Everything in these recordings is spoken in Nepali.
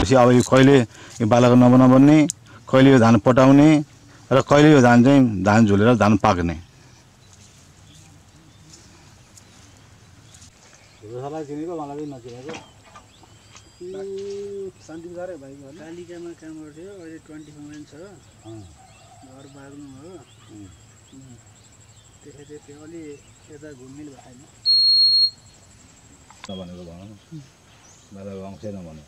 अब यो कहिले यो बालाको नमुना बन्ने, कहिले यो धान पटाउने र कहिले यो धान चाहिँ धान झुलेर धान पाक्ने। चिनेको मलाई नचिनेको शान्ति गरे भाइ तालिकामा काम गर्थ्यो अहिले 24 छ घर बाग्नु हो त्यसैले त्यो अलि यता घुम्मिल भएन नभनेको भनौँ बालाको अंशै नभने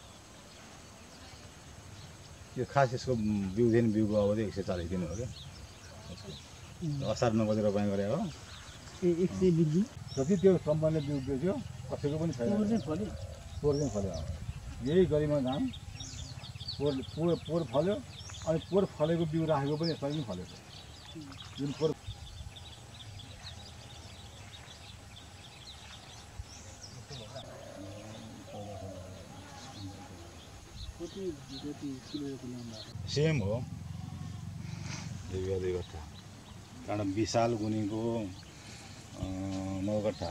यो खास यसको बिउदेखि बिउको अवधि 140 दिन हो क्या असार 9 गते रोपाइँ गरे हो 120 दिन जति त्यो कम्पनीले बिउ बेच्यो कसैको पनि छैन पोहोर चाहिँ फल्यो यही गरिमा धान पोहोर फल्यो अनि पोहोर फलेको बिउ राखेको पनि यसपालि पनि फलेको जुन पोहोर सेम हो 2 कट्ठा कारण विशाल गुनीको 9 कट्ठा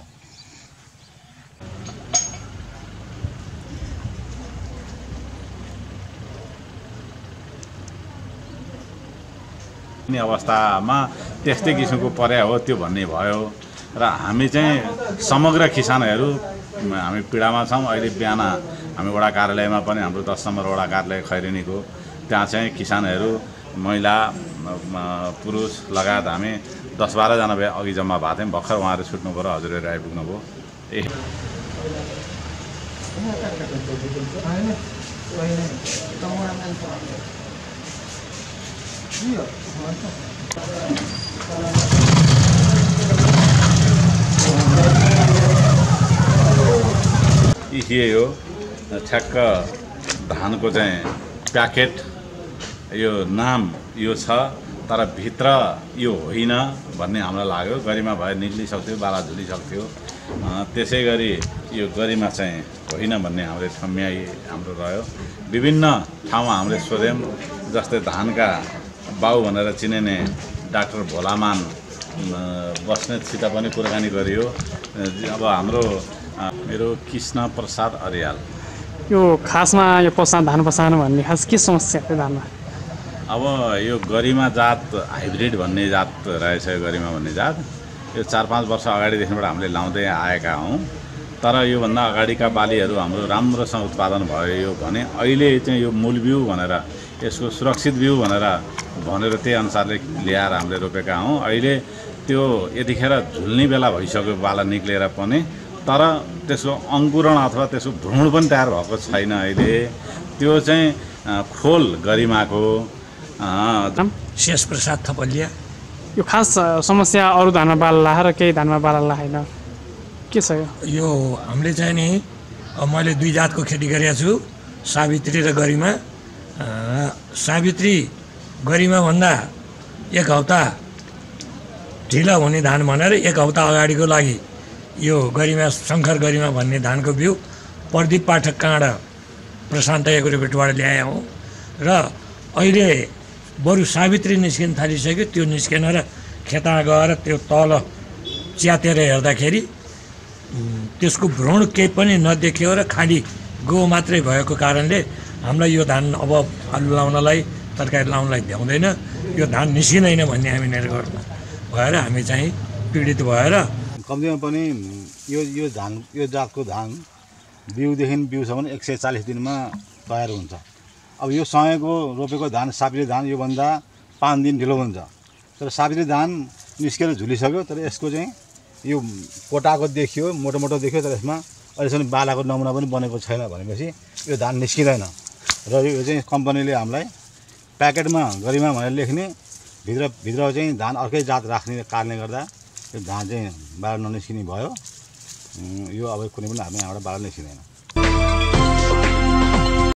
अवस्थामा त्यस्तै किसिमको पर्या हो त्यो भन्ने भयो र हामी चाहिँ समग्र किसानहरू हामी पीडामा छौँ। अहिले बिहान हामी वडा कार्यालयमा पनि हाम्रो 10 नम्बर वडा कार्यालय खैरेनीको त्यहाँ चाहिँ किसानहरू महिला पुरुष लगायत हामी 10-12 जना अघि जम्मा भएको थियौँ। भर्खर उहाँहरू छुट्नु पऱ्यो हजुरहरू आइपुग्नु भयो यही हो ठ्याक्क धानको चाहिँ प्याकेट यो नाम यो छ तर भित्र यो होइन भन्ने हामीलाई लाग्यो। गरिमा भए निक्लिसक्थ्यो बाला झुलिसक्थ्यो त्यसै गरी यो गरिमा चाहिँ होइन भन्ने हाम्रो ठम्याइ हाम्रो रह्यो। विभिन्न ठाउँमा हामीले सोध्यौँ जस्तै धानका बाउ भनेर चिनिने डाक्टर भोलामान बस्नेतसित पनि कुराकानी गरियो। अब हाम्रो मेरो कृष्ण प्रसाद अर्याल यो खासमा यो धान पसार्नु भन्ने खास के समस्या थियो धानमा? अब यो गरिमा जात हाइब्रिड भन्ने जात रहेछ। यो गरिमा भन्ने जात यो 4-5 वर्ष अगाडिदेखिबाट हामीले लाउँदै आएका हौँ तर योभन्दा अगाडिका बालीहरू हाम्रो राम्रोसँग उत्पादन भयो यो भने अहिले चाहिँ यो मूल बिउ भनेर यसको सुरक्षित बिउ भनेर त्यही अनुसारले ल्याएर हामीले रोपेका हौँ। अहिले त्यो यतिखेर झुल्ने बेला भइसक्यो बाला निक्लेर पनि तर त्यसको अङ्कुरण अथवा त्यसको भ्रूण पनि तयार भएको छैन। अहिले त्यो चाहिँ खोल गरिमाको शेष प्रसाद थपलिया। यो खास समस्या अरू धानमा बाला लाह र केही धानमा बाला लाएन के छ यो हामीले चाहिँ नि मैले 2 जातको खेती गरेको छु सावित्री र गरिमा। सावित्री गरिमा भन्दा 1 हप्ता ढिला हुने धान भनेर 1 हप्ता अगाडिको लागि यो गरिमा शङ्कर गरिमा भन्ने धानको बिउ प्रदीप पाठक काँडा प्रशान्त एग्रोभेटबाट ल्याएँ हौँ र अहिले बरु सावित्री निस्किन थालिसक्यो। त्यो निस्केन र खेतमा गएर त्यो तल च्यातेर हेर्दाखेरि त्यसको भ्रूण केही पनि नदेखियो र खालि गो मात्रै भएको कारणले हामीलाई यो धान अब आलु लाउनलाई तरकारी लाउनलाई भ्याउँदैन यो धान निस्किँदैन भन्ने हामी निर्गरमा भएर हामी चाहिँ पीडित भएर कम्तीमा पनि यो धान यो जातको धान बिउदेखि बिउसम्म 140 दिनमा तयार हुन्छ। अब यो सँगैको रोपेको धान सावित्री धान योभन्दा 5 दिन ढिलो हुन्छ तर सावित्री धान निस्केर झुलिसक्यो तर यसको चाहिँ यो पोटाको देखियो मोटो देखियो तर यसमा अहिलेसम्म बालाको नमुना पनि बनेको छैन भनेपछि यो धान निस्किँदैन र यो चाहिँ कम्पनीले हामीलाई प्याकेटमा गरिमा भनेर लेख्ने भित्र चाहिँ धान अर्कै जात राख्ने कारणले गर्दा यो धान चाहिँ बाहिर ननिस्किने भयो। यो अब कुनै पनि हामी यहाँबाट बाहिर निस्किँदैन।